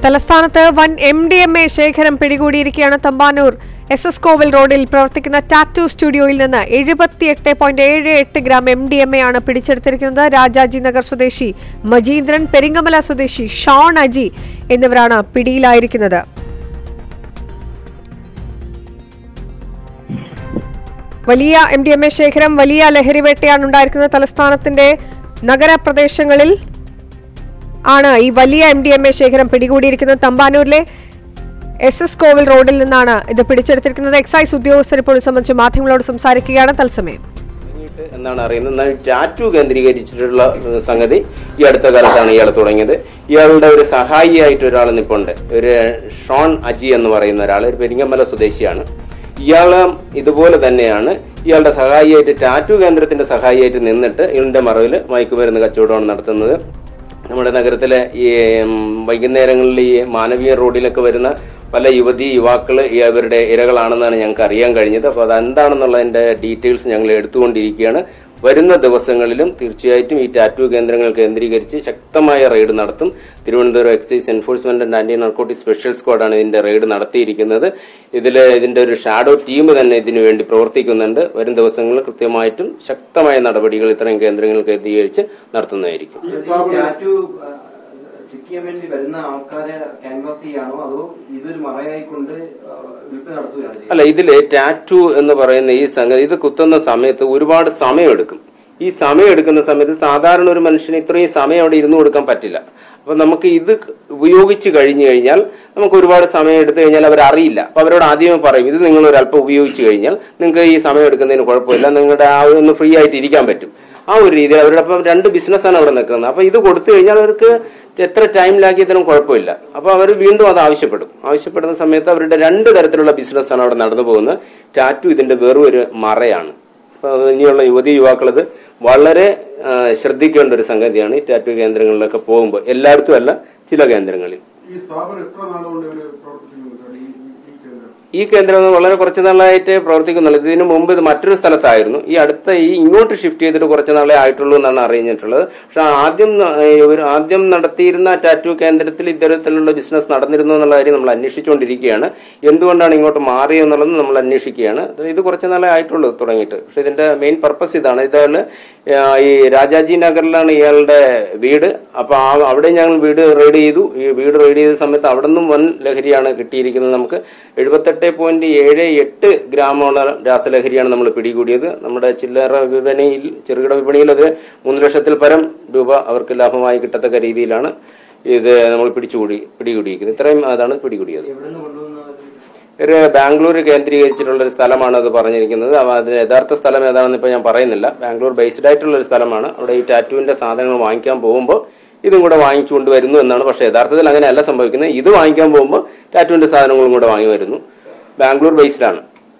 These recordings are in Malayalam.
തലസ്ഥാനത്ത് വൻ MDMA ശേഖരം പിടികൂടിയിരിക്കുകയാണ്. തമ്പാനൂർ SS കോവിൽ റോഡിൽ പ്രവർത്തിക്കുന്ന ടാറ്റു സ്റ്റുഡിയോയിൽ നിന്ന് 78.78 ഗ്രാം MDMA ആണ് പിടിച്ചെടുത്തിരിക്കുന്നത്. രാജാജി നഗർ സ്വദേശി മജീന്ദ്രൻ, പെരിങ്ങമല സ്വദേശി ഷോൺ അജി എന്നിവരാണ് പിടിയിലായിരിക്കുന്നത്. വലിയ MDMA ശേഖരം, വലിയ ലഹരിവേട്ടയാണ് ഉണ്ടായിരിക്കുന്നത്. തലസ്ഥാനത്തിന്റെ നഗരപ്രദേശങ്ങളിൽ ആണ് ഈ വലിയ MDMA ശേഖരം പിടികൂടിയിരിക്കുന്നത്. തമ്പാനൂരിലെ SS കോവിൽ റോഡിൽ നിന്നാണ് ഇത് പിടിച്ചെടുത്തിരിക്കുന്നത്. എക്സൈസ് ഉദ്യോഗസ്ഥർ ഇപ്പോൾ സംബന്ധിച്ച് മാധ്യമങ്ങളോട് സംസാരിക്കുകയാണ് തത്സമയം. എന്നാണ് അറിയുന്നത്. ടാറ്റു കേന്ദ്രീകരിച്ചിട്ടുള്ള സംഗതി ഈ അടുത്ത കാലത്താണ് ഇയാൾ തുടങ്ങിയത്. ഇയാളുടെ ഒരു സഹായിയായിട്ട് ഒരാൾ നിൽപ്പുണ്ട്, ഒരു ഷോൺ അജി എന്ന് പറയുന്ന ഒരാൾ, ഒരു പെരിങ്ങമല സ്വദേശിയാണ്. ഇയാളും ഇതുപോലെ തന്നെയാണ് ഇയാളുടെ സഹായിയായിട്ട്, ടാറ്റു കേന്ദ്രത്തിന്റെ സഹായിയായിട്ട് നിന്നിട്ട് ഇയാളുടെ മറവിൽ മയക്കുമരുന്ന് കച്ചവടമാണ് നടത്തുന്നത്. നമ്മുടെ നഗരത്തിലെ ഈ വൈകുന്നേരങ്ങളിൽ ഈ മാനവീയ റോഡിലൊക്കെ വരുന്ന പല യുവാക്കൾ ഇവരുടെ ഇരകളാണെന്നാണ് ഞങ്ങൾക്ക് അറിയാൻ കഴിഞ്ഞത്. അപ്പോൾ അതെന്താണെന്നുള്ളതിൻ്റെ ഡീറ്റെയിൽസ് ഞങ്ങൾ എടുത്തുകൊണ്ടിരിക്കുകയാണ്. വരുന്ന ദിവസങ്ങളിലും തീർച്ചയായിട്ടും ഈ ടാറ്റു കേന്ദ്രങ്ങൾ കേന്ദ്രീകരിച്ച് ശക്തമായ റെയ്ഡ് നടത്തും. Thiruvananthapuram excise enforcement and anti narcotic special സ്ക്വാഡാണ് ഇതിന്റെ റെയ്ഡ് നടത്തിയിരിക്കുന്നത്. ഇതിന്റെ ഒരു ഷാഡോ ടീം തന്നെ ഇതിനു വേണ്ടി പ്രവർത്തിക്കുന്നുണ്ട്. വരും ദിവസങ്ങളിൽ കൃത്യമായിട്ടും ശക്തമായ നടപടികൾ ഇത്തരം കേന്ദ്രങ്ങൾ കേന്ദ്രീകരിച്ച് നടത്തുന്നതായിരിക്കും. അല്ല, ഇതില് ടാറ്റു എന്ന് പറയുന്ന ഈ സംഗതി ഇത് കുത്തുന്ന സമയത്ത് ഒരുപാട് സമയമെടുക്കും. ഈ സമയമെടുക്കുന്ന സമയത്ത് സാധാരണ ഒരു മനുഷ്യന് ഇത്രയും സമയം അവിടെ ഇരുന്ന് കൊടുക്കാൻ പറ്റില്ല. അപ്പൊ നമുക്ക് ഇത് ഉപയോഗിച്ച് കഴിഞ്ഞു കഴിഞ്ഞാൽ നമുക്ക് ഒരുപാട് സമയം എടുത്തു കഴിഞ്ഞാൽ അവരറിയില്ല. അപ്പൊ അവരോട് ആദ്യമേ പറയും, ഇത് നിങ്ങൾ ഒരല്പം ഉപയോഗിച്ച് കഴിഞ്ഞാൽ നിങ്ങൾക്ക് ഈ സമയം എടുക്കുന്നതിന് കുഴപ്പമില്ല, നിങ്ങളുടെ ആ ഒന്ന് ഫ്രീ ആയിട്ട് ഇരിക്കാൻ പറ്റും. ആ ഒരു രീതിയിൽ അവരുടെ അപ്പം 2 ബിസിനസ്സാണ് അവിടെ നിൽക്കുന്നത്. അപ്പോൾ ഇത് കൊടുത്തു കഴിഞ്ഞാൽ അവർക്ക് എത്ര ടൈമിലാക്കിയതിനും കുഴപ്പമില്ല. അപ്പോൾ അവർ വീണ്ടും അത് ആവശ്യപ്പെടുന്ന സമയത്ത് അവരുടെ 2 തരത്തിലുള്ള ബിസിനസ്സാണ് അവിടെ നടന്നു പോകുന്നത്. ടാറ്റു ഇതിൻ്റെ വെറും ഒരു മറയാണ്. അപ്പോൾ ഇനിയുള്ള യുവാക്കൾ ഇത് വളരെ ശ്രദ്ധിക്കേണ്ട ഒരു സംഗതിയാണ്. ഈ ടാറ്റു കേന്ദ്രങ്ങളിലൊക്കെ പോകുമ്പോൾ, എല്ലായിടത്തും അല്ല, ചില കേന്ദ്രങ്ങളിൽ. ഈ കേന്ദ്രം വളരെ കുറച്ച് നാളായിട്ട് പ്രവർത്തിക്കുന്നുള്ളൂ. ഇതിനു മുമ്പ് ഇത് മറ്റൊരു സ്ഥലത്തായിരുന്നു. ഇങ്ങോട്ട് ഷിഫ്റ്റ് ചെയ്തിട്ട് കുറച്ച് നാളെ ആയിട്ടുള്ളൂ എന്നാണ് അറിഞ്ഞിട്ടുള്ളത്. പക്ഷെ ആദ്യം നടത്തിയിരുന്ന ടാറ്റു കേന്ദ്രത്തിൽ ഇത്തരത്തിലുള്ള ബിസിനസ് നടന്നിരുന്നു എന്നുള്ള കാര്യം നമ്മൾ അന്വേഷിച്ചുകൊണ്ടിരിക്കുകയാണ്. എന്തുകൊണ്ടാണ് ഇങ്ങോട്ട് മാറിയെന്നുള്ളത് നമ്മൾ അന്വേഷിക്കുകയാണ്. ഇത് കുറച്ച് നാളെ ആയിട്ടുള്ളൂ തുടങ്ങിയിട്ട്. പക്ഷെ ഇതിന്റെ മെയിൻ പർപ്പസ് ഇതാണ്. ഈ രാജാജി നഗറിലാണ് ഇയാളുടെ വീട്. അപ്പൊ അവിടെ ഞങ്ങൾ വീട് റെയ്ഡ് ചെയ്തു. ഈ വീട് റെയ്ഡ് ചെയ്ത സമയത്ത് അവിടെ നിന്നും വൻ ലഹരിയാണ് കിട്ടിയിരിക്കുന്നത്. നമുക്ക് 78.78 ഗ്രാമോളം രാസലഹരിയാണ് നമ്മൾ പിടികൂടിയത്. നമ്മുടെ ചെറുകിട വിപണിയിൽ അത് 3 ലക്ഷത്തിൽ പരം രൂപ അവർക്ക് ലാഭമായി കിട്ടത്തക്ക രീതിയിലാണ് ഇത് നമ്മൾ പിടികൂടിയിരിക്കുന്നത്. ഇത്രയും അതാണ് പിടികൂടിയത്. ഒരു ബാംഗ്ലൂർ കേന്ദ്രീകരിച്ചിട്ടുള്ള ഒരു സ്ഥലമാണ് അത് പറഞ്ഞിരിക്കുന്നത്. അതിന് യഥാർത്ഥ സ്ഥലം ഏതാണെന്ന് ഇപ്പോൾ ഞാൻ പറയുന്നില്ല. ബാംഗ്ലൂർ ബേസ്ഡ് ആയിട്ടുള്ള ഒരു സ്ഥലമാണ്. അവിടെ ഈ ടാറ്റുവിൻ്റെ സാധനങ്ങൾ വാങ്ങിക്കാൻ പോകുമ്പോൾ ഇതും കൂടെ വാങ്ങിച്ചുകൊണ്ട് വരുന്നു എന്നാണ്. പക്ഷേ യഥാർത്ഥത്തിൽ അങ്ങനെയല്ല സംഭവിക്കുന്നത്. ഇത് വാങ്ങിക്കാൻ പോകുമ്പോൾ ടാറ്റുവിൻ്റെ സാധനങ്ങളും കൂടെ വാങ്ങി വരുന്നു. ബാംഗ്ലൂർ ബേസ്ഡാണ്.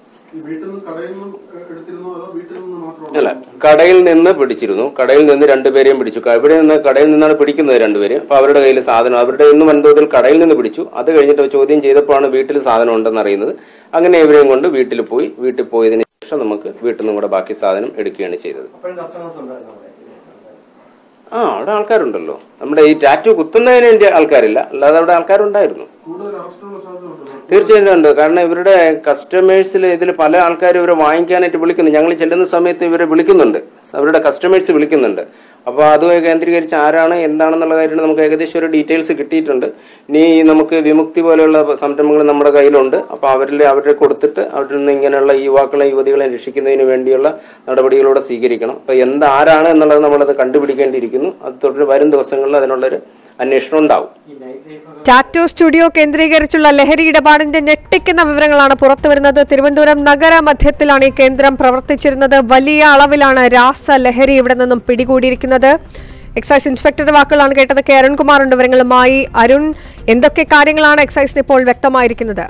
അല്ല, കടയിൽ നിന്ന് പിടിച്ചിരുന്നു. കടയിൽ നിന്ന് 2 പേരെയും പിടിച്ചു. കടയിൽ നിന്നാണ് പിടിക്കുന്നത് 2 പേര്. അപ്പോൾ അവരുടെ കയ്യിൽ സാധനം, അവരുടെ ഇന്ന് വൻതോതിൽ കടയിൽ നിന്ന് പിടിച്ചു. അത് കഴിഞ്ഞിട്ട് ചോദ്യം ചെയ്തപ്പോഴാണ് വീട്ടിൽ സാധനം ഉണ്ടെന്ന് അറിയുന്നത്. അങ്ങനെ ഇവരെയും കൊണ്ട് വീട്ടിൽ പോയതിന് ശേഷം നമുക്ക് വീട്ടിൽ നിന്നും കൂടെ ബാക്കി സാധനം എടുക്കുകയാണ് ചെയ്തത്. അവിടെ ആൾക്കാരുണ്ടല്ലോ. നമ്മുടെ ഈ ടാറ്റു കുത്തുന്നതിന് വേണ്ടി ആൾക്കാരില്ല, അല്ലാതെ അവിടെ ആൾക്കാരുണ്ടായിരുന്നു. തീർച്ചയായിട്ടും ഉണ്ട്. കാരണം ഇവരുടെ കസ്റ്റമേഴ്സിൽ ഇതിൽ പല ആൾക്കാരും ഇവരെ വാങ്ങിക്കാനായിട്ട് വിളിക്കുന്നു. ഞങ്ങൾ ചെല്ലുന്ന സമയത്ത് ഇവരെ വിളിക്കുന്നുണ്ട്, അവരുടെ കസ്റ്റമേഴ്സ് വിളിക്കുന്നുണ്ട്. അപ്പോൾ അത് കേന്ദ്രീകരിച്ച് ആരാണ് എന്താണെന്നുള്ള കാര്യം നമുക്ക് ഏകദേശം ഒരു ഡീറ്റെയിൽസ് കിട്ടിയിട്ടുണ്ട്. ഇനി നമുക്ക് വിമുക്തി പോലെയുള്ള സംരംഭങ്ങൾ നമ്മുടെ കയ്യിലുണ്ട്. അപ്പോൾ അവരെ കൊടുത്തിട്ട് അവരിൽ നിന്ന് ഇങ്ങനെയുള്ള യുവതികളെ രക്ഷിക്കുന്നതിന് വേണ്ടിയുള്ള നടപടികളൂടെ സ്വീകരിക്കണം. അപ്പോൾ ആരാണ് എന്നുള്ളത് നമ്മളത് കണ്ടുപിടിക്കേണ്ടിയിരിക്കുന്നു. അത് തുടർന്ന് വരും ദിവസങ്ങളിൽ അതിനുള്ളൊരു അന്വേഷണം ഉണ്ടാവും. ടാറ്റു സ്റ്റുഡിയോ കേന്ദ്രീകരിച്ചുള്ള ലഹരി ഇടപാടിന്റെ ഞെട്ടിക്കുന്ന വിവരങ്ങളാണ് പുറത്തുവരുന്നത്. തിരുവനന്തപുരം നഗര മധ്യത്തിലാണ് ഈ കേന്ദ്രം പ്രവർത്തിച്ചിരുന്നത്. വലിയ അളവിലാണ് രാസലഹരി ഇവിടെ നിന്നും പിടികൂടിയിരിക്കുന്നത്. എക്സൈസ് ഇൻസ്പെക്ടറുടെ വാക്കുകളാണ് കേട്ടത്. കെ അരുൺകുമാറുണ്ട് വിവരങ്ങളുമായി. അരുൺ, എന്തൊക്കെ കാര്യങ്ങളാണ് എക്സൈസിന് ഇപ്പോൾ വ്യക്തമായിരിക്കുന്നത്?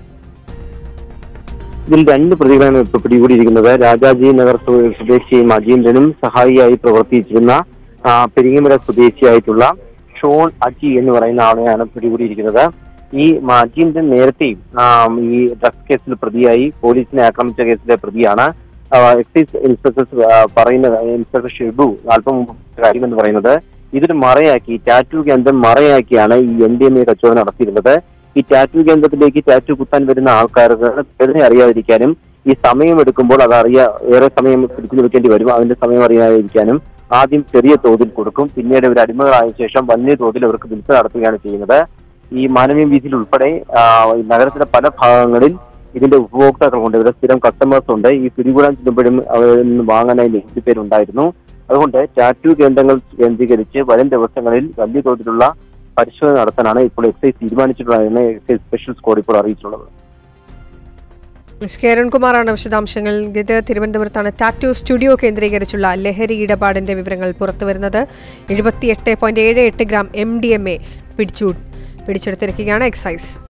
ഇതിൽ 2 പ്രതികളാണ് ഇപ്പോൾ പിടികൂടിയിരിക്കുന്നത്. രാജാജി നഗർ സ്വദേശി മജീന്ദ്രനും സഹായിയായി പ്രവർത്തിച്ചിരുന്ന പെരിങ്ങമല സ്വദേശിയായിട്ടുള്ള ഷോൺ അജി എന്ന് പറയുന്ന ആളെയാണ് പിടികൂടിയിരിക്കുന്നത്. ഈ മജീന്ദ്രൻ നേരത്തെയും ഈ ഡ്രഗ്സ് കേസിൽ പ്രതിയായി, പോലീസിനെ ആക്രമിച്ച കേസിലെ പ്രതിയാണ്. എക്സൈസ് ഇൻസ്പെക്ടർ ഷിബു അല്പം മുമ്പ് കാര്യമെന്ന് പറയുന്നത് ഇതൊരു മറയാക്കി, ടാറ്റു കേന്ദ്രം മറയാക്കിയാണ് ഈ MDMA കച്ചവടം നടത്തിയിരുന്നത്. ഈ ടാറ്റു കേന്ദ്രത്തിലേക്ക് ടാറ്റു കുത്താൻ വരുന്ന ആൾക്കാർക്ക് പേരിനെ അറിയാതിരിക്കാനും ഈ സമയം എടുക്കുമ്പോൾ ഏറെ സമയം പിടിച്ചു നിൽക്കേണ്ടി വരും. അതിന്റെ സമയം അറിയാതിരിക്കാനും ആദ്യം ചെറിയ തോതിൽ കൊടുക്കും, പിന്നീട് ഇവർ അടിമകളായ ശേഷം വലിയ തോതിൽ അവർക്ക് വിൽപ്പന നടത്തുകയാണ് ചെയ്യുന്നത്. ഈ മാനവീയ വീതിയിൽ ഉൾപ്പെടെ നഗരത്തിലെ പല ഭാഗങ്ങളിൽ ഇതിന്റെ ഉപഭോക്താക്കളുണ്ട്, ഇവരുടെ സ്ഥിരം കസ്റ്റമേഴ്സ് ഉണ്ട്. ഈ പിടികൂടാൻ ചെല്ലുമ്പോഴും അവരിൽ നിന്ന് വാങ്ങാനായി നിരവധി പേരുണ്ടായിരുന്നു. അതുകൊണ്ട് ടാറ്റു കേന്ദ്രങ്ങൾ കേന്ദ്രീകരിച്ച് വരും ദിവസങ്ങളിൽ വലിയ തോതിലുള്ള പരിശോധന നടത്താനാണ് ഇപ്പോൾ എക്സൈസ് തീരുമാനിച്ചിട്ടുള്ളതെന്ന് എക്സൈസ് സ്പെഷ്യൽ സ്ക്വാഡ് ഇപ്പോൾ അറിയിച്ചിട്ടുള്ളത്. കിരൺകുമാറാണ് വിശദാംശങ്ങൾ. ഇത് തിരുവനന്തപുരത്താണ് ടാറ്റു സ്റ്റുഡിയോ കേന്ദ്രീകരിച്ചുള്ള ലഹരി ഇടപാടിന്റെ വിവരങ്ങൾ പുറത്തുവരുന്നത്. 78.78 ഗ്രാം MDMA പിടിച്ചെടുത്തിരിക്കുകയാണ് എക്സൈസ്.